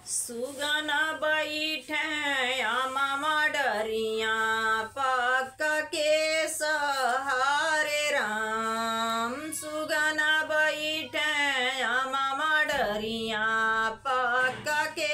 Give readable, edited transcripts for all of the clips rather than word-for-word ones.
सुगना बैठे आमा डरिया पक्क के सहारे राम। सुगना बैठे आमा डरिया पक्क के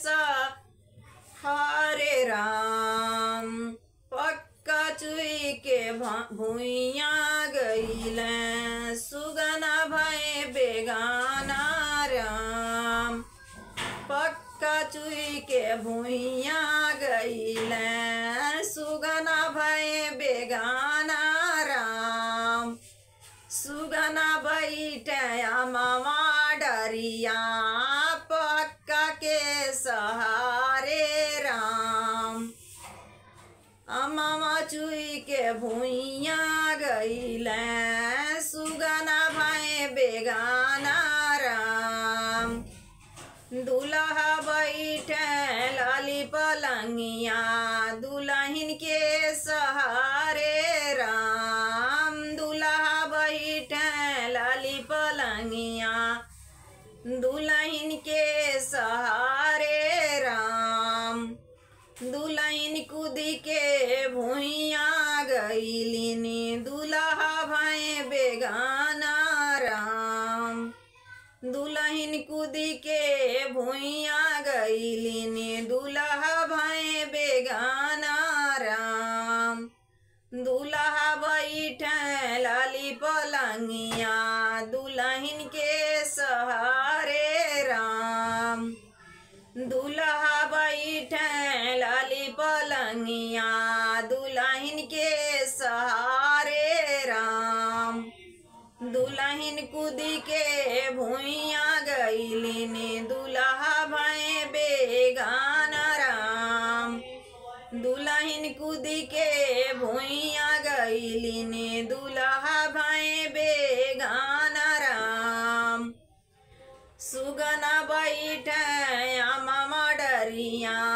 सहारे राम। पक्का चुई के भुइया गईले सुगना भय बेगाना राम। पक्का चुई के भुइया गईले सुगना भय बेगाना राम। सुगना बैठे मामा डरिया पक्का के सहारे राम। मामा चुई के भुइया गईले सुगना भय बेगाना राम। दूल्हा बैठे लाली पलंगिया दुल्हन के सहारे राम। दूल्हा बैठे लाली पलंगिया दुल्हन के सहारे राम। दुल्हन कूद के भुइया गईलिनी दूल्हा भय बेगाना राम। दुल्हन कूद के भुइया गईलिनी दूल्हा भय बेगाना राम। दूल्हा बैठे लाली पलंगिया दुल्हन के सहारे राम। दूल्हा बैठे लाली पलंगिया दुल्हन के सहारे राम। दुल्हन कूद के भुइया गईलिनी दूल्हा भय बेगाना राम। दुल्हन कूद के भुइया गईलिनी दूल्हा भय बेगाना राम। सुगना बैठे मामा डरिया